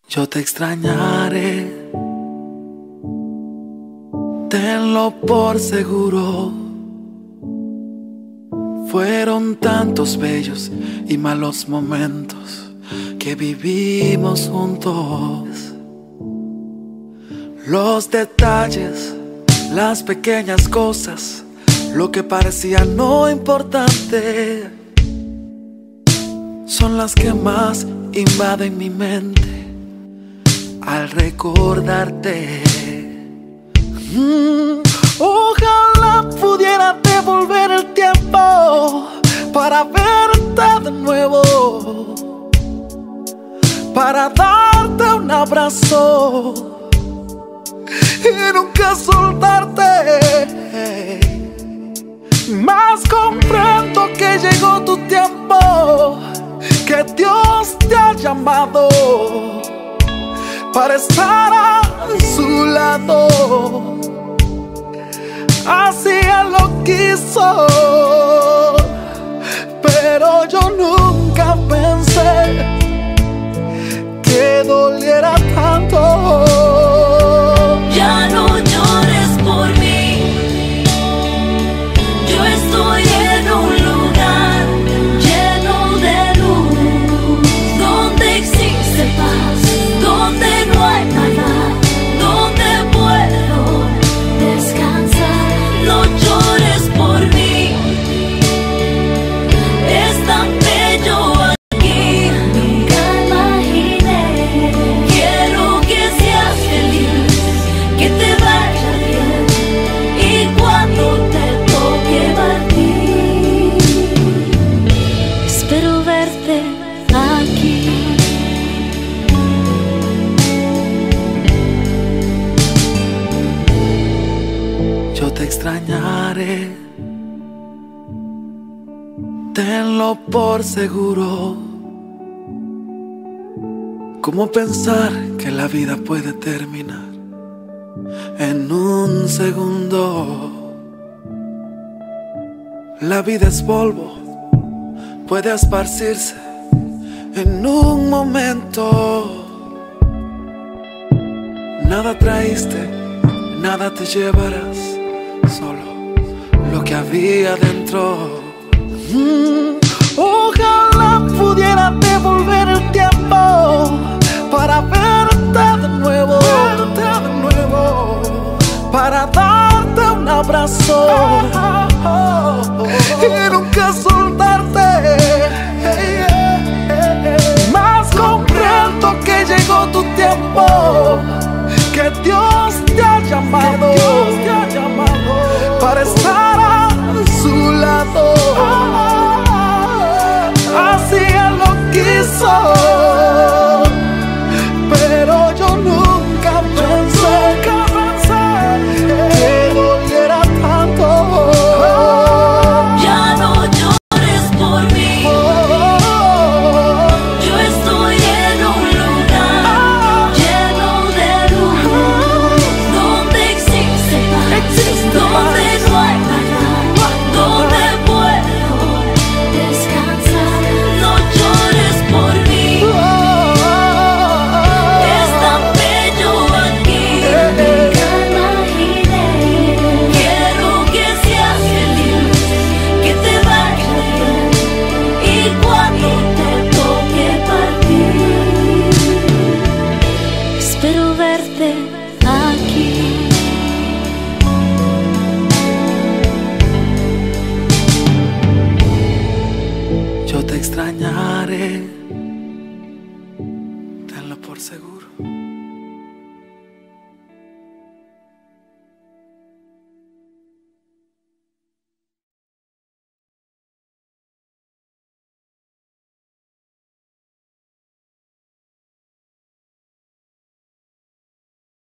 Yo te extrañaré, tenlo por seguro. Fueron tantos bellos y malos momentos que vivimos juntos. Los detalles, las pequeñas cosas, lo que parecía no importante, son las que más invaden mi mente al recordarte. Ojalá pudiera devolver el tiempo para verte de nuevo, para darte un abrazo y nunca soltarte. Mas comprendo que llegó tu tiempo, que Dios te ha llamado para estar a su lado. Así Él lo quiso, pero yo nunca pensé que doliera tanto. Ya no llores por mí, yo estoy en un lugar lleno de luz, donde existe paz, donde no hay maldad, donde puedo descansar. No llores por mí, es tan bello aquí, nunca imaginé. Quiero que seas feliz, que te vaya bien, y cuando te toque partir, espero verte aquí. Yo te extrañaré, tenlo por seguro. ¿Cómo pensar que la vida puede terminar en un segundo? La vida es polvo, puede esparcirse en un momento. Nada traíste, nada te llevarás, solo lo que había dentro. Ojalá pudiera devolver el tiempo para verte de nuevo, para darte un abrazo y nunca soltarte. Mas comprendo que llegó tu tiempo, que Dios te ha llamado para estar a su lado. Así Él lo quiso, pero yo nunca pensé que doliera tanto. Ya no llores por mí, yo estoy en un lugar lleno de luz, donde existe paz, donde no hay maldad, donde puedo descansar. No llores por mí, es tan bello aquí, nunca imaginé. Quiero que seas feliz, que te vaya bien, y cuando te toque partir, espero verte aquí. Yo te extrañaré,